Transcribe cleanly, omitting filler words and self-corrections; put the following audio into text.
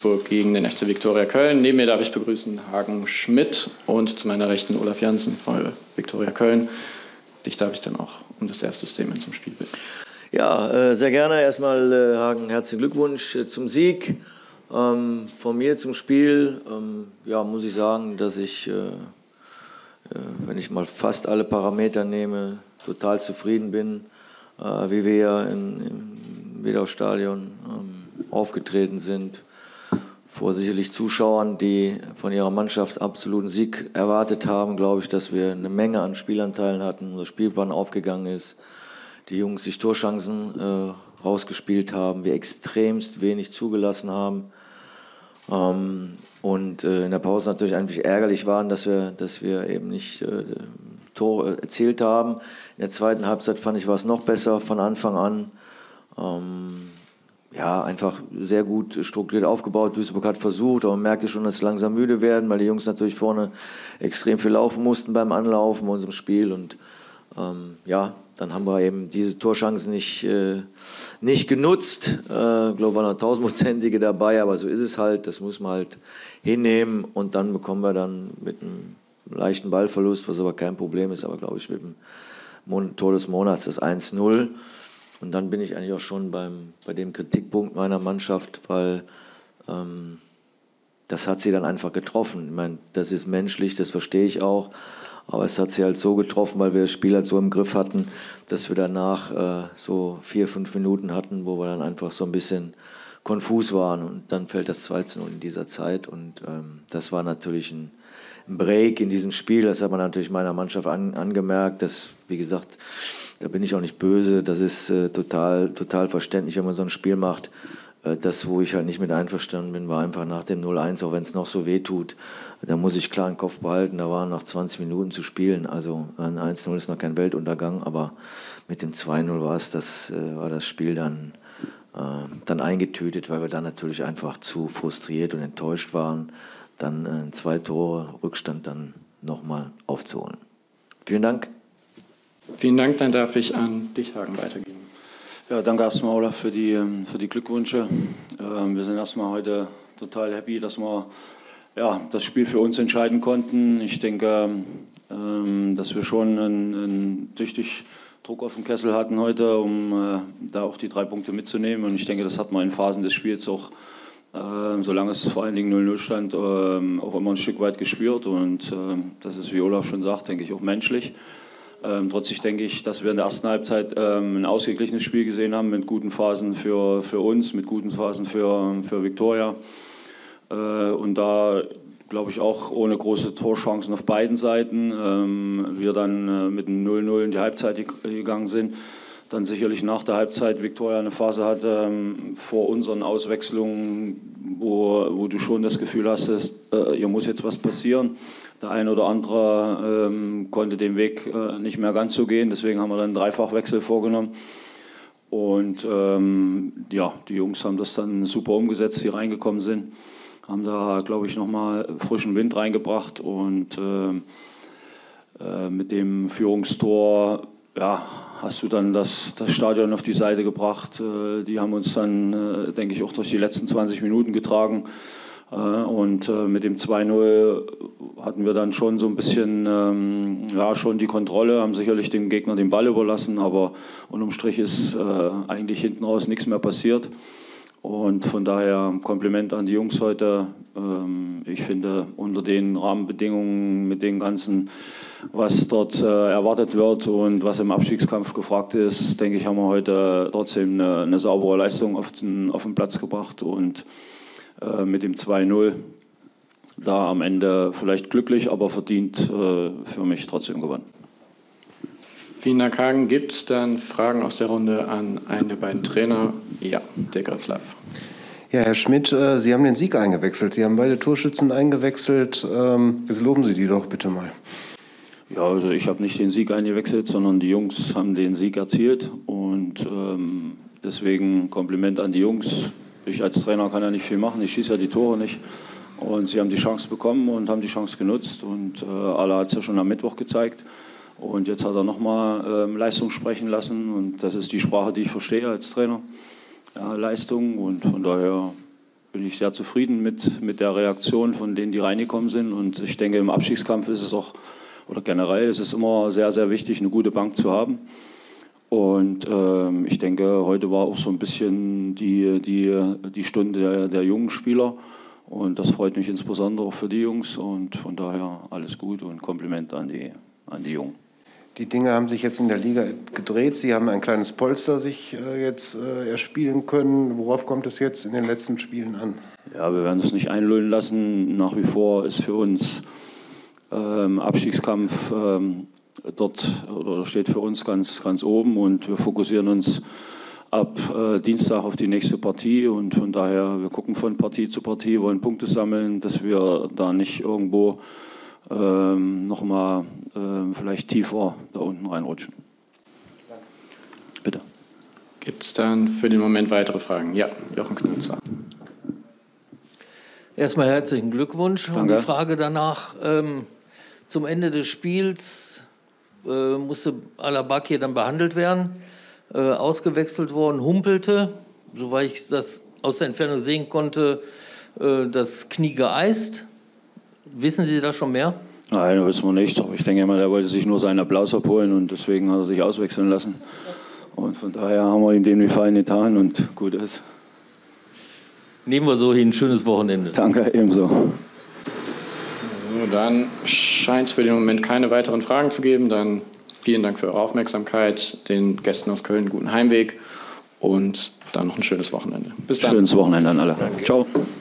gegen den FC Viktoria Köln. Neben mir darf ich begrüßen Hagen Schmidt und zu meiner Rechten Olaf Janssen von Viktoria Köln. Dich darf ich dann auch um das erste Statement zum Spiel bitten. Ja, sehr gerne. Erstmal, Hagen, herzlichen Glückwunsch zum Sieg. Von mir zum Spiel, ja, muss ich sagen, dass ich, wenn ich mal fast alle Parameter nehme, total zufrieden bin, wie wir im Wedau-Stadion aufgetreten sind. Vor sicherlich Zuschauern, die von ihrer Mannschaft absoluten Sieg erwartet haben, glaube ich, dass wir eine Menge an Spielanteilen hatten, unser Spielplan aufgegangen ist, die Jungs sich Torchancen rausgespielt haben, wir extremst wenig zugelassen haben und in der Pause natürlich eigentlich ärgerlich waren, dass wir eben nicht Tore erzielt haben. In der zweiten Halbzeit fand ich, war es noch besser von Anfang an. Ja, einfach sehr gut strukturiert aufgebaut. Duisburg hat versucht, aber man merkt schon, dass sie langsam müde werden, weil die Jungs natürlich vorne extrem viel laufen mussten beim Anlaufen bei unserem Spiel. Und ja, dann haben wir eben diese Torchancen nicht genutzt. Ich glaube, waren noch 1000-prozentige dabei, aber so ist es halt. Das muss man halt hinnehmen. Und dann bekommen wir dann mit einem leichten Ballverlust, was aber kein Problem ist, aber glaube ich mit dem Tor des Monats das 1-0. Und dann bin ich eigentlich auch schon bei dem Kritikpunkt meiner Mannschaft, weil das hat sie dann einfach getroffen. Ich meine, das ist menschlich, das verstehe ich auch. Aber es hat sie halt so getroffen, weil wir das Spiel halt so im Griff hatten, dass wir danach so 4-5 Minuten hatten, wo wir dann einfach so ein bisschen konfus waren. Und dann fällt das 2-0 in dieser Zeit. Und das war natürlich ein Break in diesem Spiel. Das hat man natürlich meiner Mannschaft angemerkt. Das, wie gesagt, da bin ich auch nicht böse. Das ist total verständlich, wenn man so ein Spiel macht. Das, wo ich halt nicht mit einverstanden bin, war einfach nach dem 0-1, auch wenn es noch so weh tut, da muss ich klar im Kopf behalten, da waren noch 20 Minuten zu spielen. Also ein 1-0 ist noch kein Weltuntergang, aber mit dem 2-0 war das Spiel dann eingetütet, weil wir dann natürlich einfach zu frustriert und enttäuscht waren, dann 2 Tore Rückstand dann nochmal aufzuholen. Vielen Dank. Vielen Dank, dann darf ich an dich, Hagen, weitergeben. Ja, danke erstmal, Olaf, für die Glückwünsche. Wir sind erstmal heute total happy, dass wir das Spiel für uns entscheiden konnten. Ich denke, dass wir schon einen tüchtig Druck auf dem Kessel hatten heute, um da auch die 3 Punkte mitzunehmen. Und ich denke, das hat man in Phasen des Spiels auch, solange es vor allen Dingen 0-0 stand, auch immer ein Stück weit gespürt. Und das ist, wie Olaf schon sagt, denke ich, auch menschlich. Trotzdem denke ich, dass wir in der ersten Halbzeit ein ausgeglichenes Spiel gesehen haben mit guten Phasen für uns, mit guten Phasen für Viktoria. Und da, glaube ich, auch ohne große Torchancen auf beiden Seiten. Wir dann mit einem 0-0 in die Halbzeit gegangen sind. Dann sicherlich nach der Halbzeit Viktoria eine Phase hatte vor unseren Auswechslungen, wo du schon das Gefühl hast, dass, hier muss jetzt was passieren. Der eine oder andere konnte den Weg nicht mehr ganz so gehen, deswegen haben wir dann einen Dreifachwechsel vorgenommen. Und ja, die Jungs haben das dann super umgesetzt, die reingekommen sind, haben da, glaube ich, nochmal frischen Wind reingebracht und mit dem Führungstor, ja, hast du dann das Stadion auf die Seite gebracht. Die haben uns dann, denke ich, auch durch die letzten 20 Minuten getragen. Und mit dem 2-0 hatten wir dann schon so ein bisschen schon die Kontrolle, haben sicherlich dem Gegner den Ball überlassen, aber unterm Strich ist eigentlich hinten raus nichts mehr passiert. Und von daher Kompliment an die Jungs heute. Ich finde, unter den Rahmenbedingungen, mit den ganzen, was dort erwartet wird und was im Abstiegskampf gefragt ist, denke ich, haben wir heute trotzdem eine saubere Leistung auf den Platz gebracht. Und mit dem 2-0 da am Ende vielleicht glücklich, aber verdient für mich trotzdem gewonnen. Vielen Dank, Hagen. Gibt es dann Fragen aus der Runde an einen der beiden Trainer? Ja, der Grötzlaff. Ja, Herr Schmidt, Sie haben den Sieg eingewechselt. Sie haben beide Torschützen eingewechselt. Jetzt loben Sie die doch bitte mal. Ja, also ich habe nicht den Sieg eingewechselt, sondern die Jungs haben den Sieg erzielt. Und deswegen Kompliment an die Jungs. Ich als Trainer kann ja nicht viel machen, ich schieße ja die Tore nicht. Und sie haben die Chance bekommen und haben die Chance genutzt. Und Allah hat es ja schon am Mittwoch gezeigt. Und jetzt hat er nochmal Leistung sprechen lassen. Und das ist die Sprache, die ich verstehe als Trainer. Ja, Leistung. Und von daher bin ich sehr zufrieden mit der Reaktion von denen, die reingekommen sind. Und ich denke, im Abstiegskampf ist es auch, oder generell ist es immer sehr, sehr wichtig, eine gute Bank zu haben. Und ich denke, heute war auch so ein bisschen die Stunde der jungen Spieler. Und das freut mich insbesondere auch für die Jungs. Und von daher alles gut und Kompliment an die Jungen. Die Dinge haben sich jetzt in der Liga gedreht. Sie haben ein kleines Polster sich jetzt erspielen können. Worauf kommt es jetzt in den letzten Spielen an? Ja, wir werden es nicht einlullen lassen. Nach wie vor ist für uns Abstiegskampf dort oder steht für uns ganz, ganz oben. Und wir fokussieren uns ab Dienstag auf die nächste Partie. Und von daher, wir gucken von Partie zu Partie, wollen Punkte sammeln, dass wir da nicht irgendwo nochmal vielleicht tiefer da unten reinrutschen. Bitte. Gibt es dann für den Moment weitere Fragen? Ja, Jochen Knutzer. Erstmal herzlichen Glückwunsch. Danke. Und die Frage danach, zum Ende des Spiels musste Alabak dann behandelt werden, ausgewechselt worden, humpelte, soweit ich das aus der Entfernung sehen konnte, das Knie geeist. Wissen Sie da schon mehr? Nein, das wissen wir nicht. Aber ich denke immer, der wollte sich nur seinen Applaus abholen und deswegen hat er sich auswechseln lassen. Und von daher haben wir ihm den Gefallen getan und gut ist. Nehmen wir so hin. Schönes Wochenende. Danke, ebenso. So, dann scheint es für den Moment keine weiteren Fragen zu geben. Dann vielen Dank für eure Aufmerksamkeit, den Gästen aus Köln einen guten Heimweg und dann noch ein schönes Wochenende. Bis dann. Schönes Wochenende an alle. Ciao.